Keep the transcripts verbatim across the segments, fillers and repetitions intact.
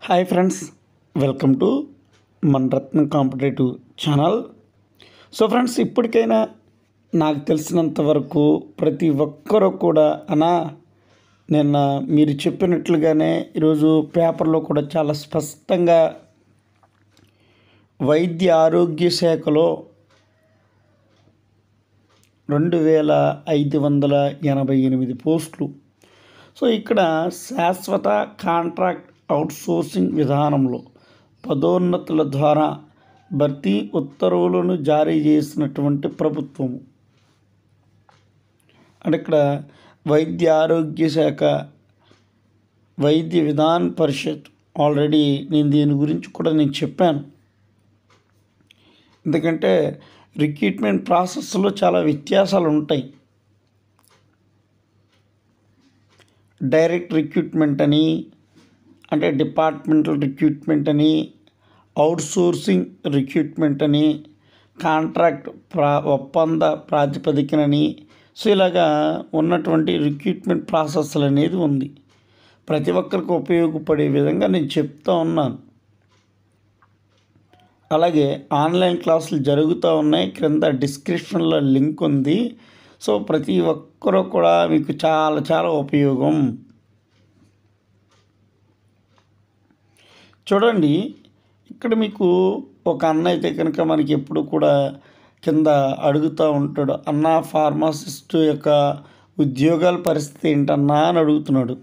Hi friends, welcome to మన Ratnam competitive channel. So friends, ఇప్పటికైనా నాకు తెలిసినంత వరకు ప్రతి ఒక్కరూ కూడా అనా నిన్న మీరు చెప్పినట్లుగానే ఈరోజు పేపర్లో కూడా చాలా స్పష్టంగా వైద్య ఆరోగ్య శాఖలో రెండు వేల ఐదు వందల ఎనభై ఎనిమిది పోస్టులు. సో ఇక్కడ శాశ్వత కాంట్రాక్ట్ అవుట్సోర్సింగ్ విధానంలో పదోన్నతుల ద్వారా భర్తీ ఉత్తర్వులను జారీ చేసినటువంటి ప్రభుత్వము. అంటే ఇక్కడ వైద్య ఆరోగ్య శాఖ వైద్య విధాన పరిషత్ ఆల్రెడీ నేను దీని గురించి కూడా నేను చెప్పాను. ఎందుకంటే రిక్రూట్మెంట్ ప్రాసెస్లో చాలా వ్యత్యాసాలు ఉంటాయి. డైరెక్ట్ రిక్రూట్మెంట్ అని, అంటే డిపార్ట్మెంటల్ రిక్రూట్మెంట్ అని, అవుట్సోర్సింగ్ రిక్రూట్మెంట్ అని, కాంట్రాక్ట్ ప్రా ఒప్పంద ప్రాతిపదికనని, సో ఇలాగా ఉన్నటువంటి రిక్రూట్మెంట్ ప్రాసెస్లు అనేది ఉంది. ప్రతి ఒక్కరికి ఉపయోగపడే విధంగా నేను చెప్తా ఉన్నాను. అలాగే ఆన్లైన్ క్లాసులు జరుగుతూ ఉన్నాయి, క్రింద డిస్క్రిప్షన్లో లింక్ ఉంది. సో ప్రతి ఒక్కరూ కూడా మీకు చాలా చాలా ఉపయోగం. చూడండి, ఇక్కడ మీకు ఒక అన్న అయితే కనుక మనకి ఎప్పుడు కూడా కింద అడుగుతూ ఉంటాడు, అన్న ఫార్మాసిస్ట్ యొక్క ఉద్యోగాల పరిస్థితి ఏంటన్నా అని అడుగుతున్నాడు.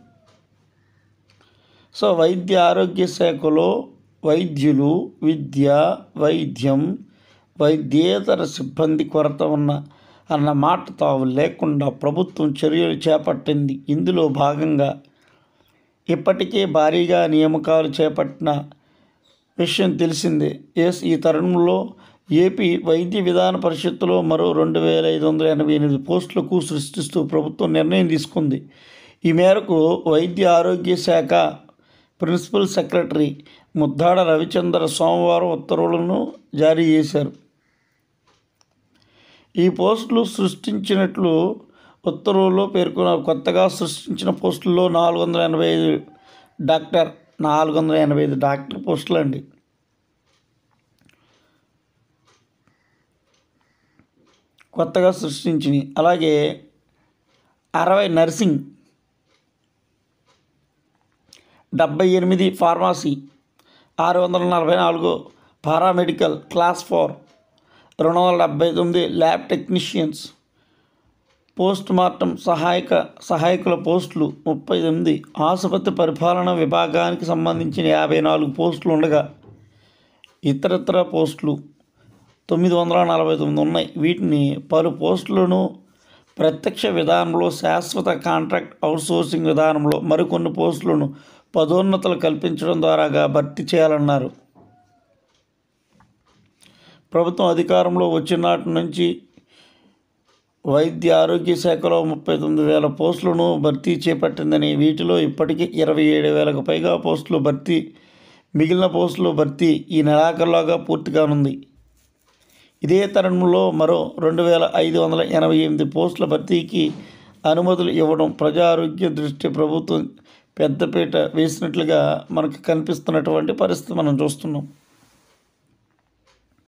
సో వైద్య ఆరోగ్య శాఖలో వైద్యులు, విద్య, వైద్యం, వైద్యేతర సిబ్బంది కొరత ఉన్న అన్న మాట తావు లేకుండా ప్రభుత్వం చర్యలు చేపట్టింది. ఇందులో భాగంగా ఇప్పటికే భారీగా నియామకాలు చేపట్టిన విషయం తెలిసిందే. ఎస్ ఈ తరుణంలో ఏపీ వైద్య విధాన పరిషత్తులో మరో రెండు వేల ఐదు వందల ఎనభై ఎనిమిది పోస్టులకు సృష్టిస్తూ ప్రభుత్వం నిర్ణయం తీసుకుంది. ఈ మేరకు వైద్య ఆరోగ్య శాఖ ప్రిన్సిపల్ సెక్రటరీ ముద్దాడ రవిచంద్ర సోమవారం ఉత్తర్వులను జారీ చేశారు. ఈ పోస్టులు సృష్టించినట్లు ఉత్తర్వుల్లో పేర్కొన్నారు. కొత్తగా సృష్టించిన పోస్టుల్లో నాలుగు వందల ఎనభై ఐదు డాక్టర్ నాలుగు వందల ఎనభై ఐదు డాక్టర్ పోస్టులు అండి. కొత్తగా సృష్టించినవి. అలాగే అరవై నర్సింగ్, డెబ్బై ఎనిమిది ఫార్మసీ, ఆరు వందల నలభై నాలుగు పారామెడికల్ క్లాస్ ఫోర్, రెండు వందల డెబ్బై తొమ్మిది ల్యాబ్ టెక్నీషియన్స్, పోస్ట్ మార్టం సహాయక సహాయకుల పోస్టులు ముప్పై ఎనిమిది, ఆసుపత్రి పరిపాలన విభాగానికి సంబంధించిన యాభై నాలుగు పోస్టులు ఉండగా ఇతరత్ర పోస్టులు తొమ్మిది వందల నలభై తొమ్మిది ఉన్నాయి. వీటిని పలు పోస్టులను ప్రత్యక్ష విధానంలో, శాశ్వత కాంట్రాక్ట్ అవుట్సోర్సింగ్ విధానంలో మరికొన్ని పోస్టులను పదోన్నతులు కల్పించడం ద్వారాగా భర్తీ చేయాలన్నారు. ప్రభుత్వం అధికారంలో వచ్చిన నాటి నుంచి వైద్య ఆరోగ్య శాఖలో ముప్పై తొమ్మిది వేల పోస్టులను భర్తీ చేపట్టిందని, వీటిలో ఇప్పటికీ ఇరవై ఏడు వేలకు పైగా పోస్టులు భర్తీ, మిగిలిన పోస్టులు భర్తీ ఈ నెలాఖరులోగా పూర్తి కానుంది. ఇదే తరుణంలో మరో రెండు వేల ఐదు వందల ఎనభై ఎనిమిది పోస్టుల భర్తీకి అనుమతులు ఇవ్వడం ప్రజా ఆరోగ్య దృష్టి ప్రభుత్వం పెద్దపీట వేసినట్లుగా మనకు కనిపిస్తున్నటువంటి పరిస్థితి మనం చూస్తున్నాం.